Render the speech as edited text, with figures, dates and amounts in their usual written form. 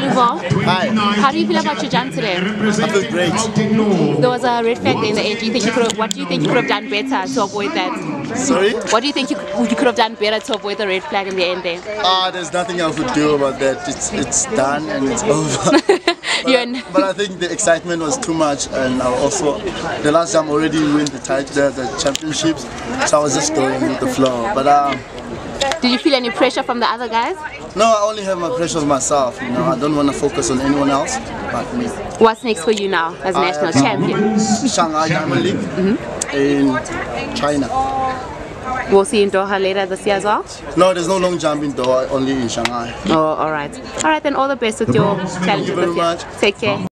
Luvo, Hi, how do you feel about your jump today? I feel great. There was a red flag in the end. What do you think you could have done better to avoid that? Sorry? What do you think you could have done better to avoid the red flag in the end there? There's nothing I could do about that. It's done and it's over. But I think the excitement was too much, and I also the last time already win the title, the championships, so I was just going with the flow. But did you feel any pressure from the other guys? no, I only have my pressure on myself. You know, I don't want to focus on anyone else but me. What's next for you now as national champion? Shanghai Diamond League in China. We'll see you in Doha later this year as well? No, there's no long jump in Doha, only in Shanghai. Oh, alright. Alright, then all the best with your challenges very this year. much. Take care.